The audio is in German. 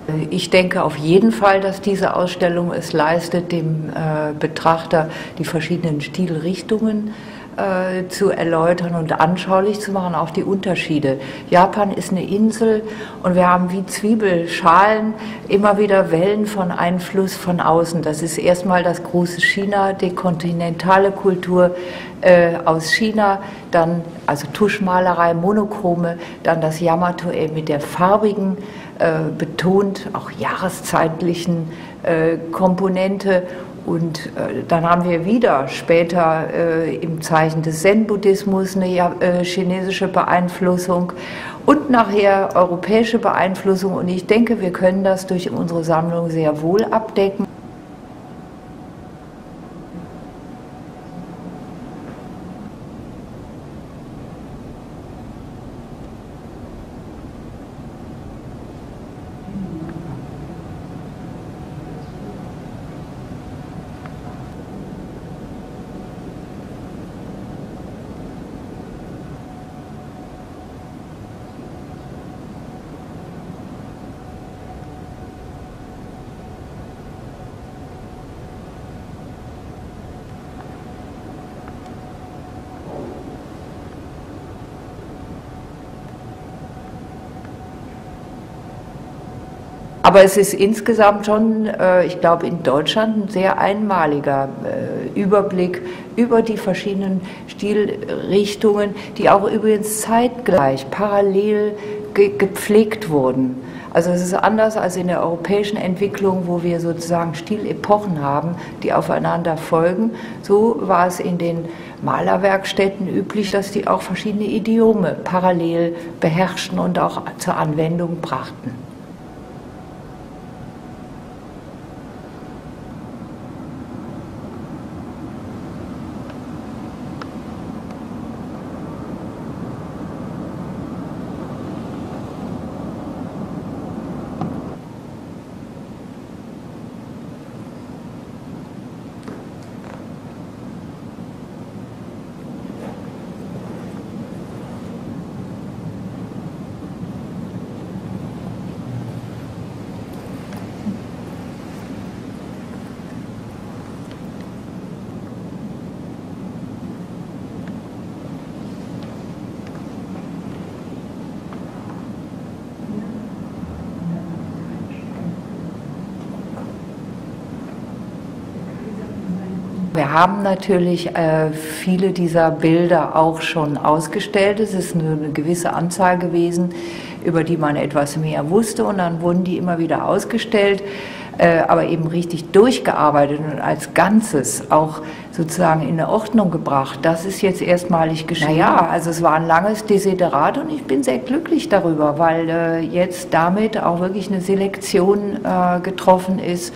Ich denke auf jeden Fall, dass diese Ausstellung es leistet, dem Betrachter die verschiedenen Stilrichtungen zu erläutern und anschaulich zu machen, auch die Unterschiede. Japan ist eine Insel und wir haben wie Zwiebelschalen immer wieder Wellen von Einfluss von außen. Das ist erstmal das große China, die kontinentale Kultur aus China, dann also Tuschmalerei, Monochrome, dann das Yamato-e mit der farbigen, betont auch jahreszeitlichen Komponente. Und dann haben wir wieder später im Zeichen des Zen-Buddhismus eine chinesische Beeinflussung und nachher europäische Beeinflussung. Und ich denke, wir können das durch unsere Sammlung sehr wohl abdecken. Aber es ist insgesamt schon, ich glaube, in Deutschland ein sehr einmaliger Überblick über die verschiedenen Stilrichtungen, die auch übrigens zeitgleich, parallel gepflegt wurden. Also es ist anders als in der europäischen Entwicklung, wo wir sozusagen Stilepochen haben, die aufeinander folgen. So war es in den Malerwerkstätten üblich, dass die auch verschiedene Idiome parallel beherrschten und auch zur Anwendung brachten. Wir haben natürlich viele dieser Bilder auch schon ausgestellt. Es ist eine gewisse Anzahl gewesen, über die man etwas mehr wusste, und dann wurden die immer wieder ausgestellt, aber eben richtig durchgearbeitet und als Ganzes auch sozusagen in eine Ordnung gebracht. Das ist jetzt erstmalig geschehen. Naja, also es war ein langes Desiderat und ich bin sehr glücklich darüber, weil jetzt damit auch wirklich eine Selektion getroffen ist.